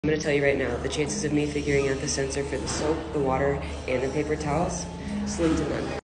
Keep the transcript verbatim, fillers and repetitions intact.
I'm going to tell you right now, the chances of me figuring out the sensor for the soap, the water, and the paper towels, slim to none.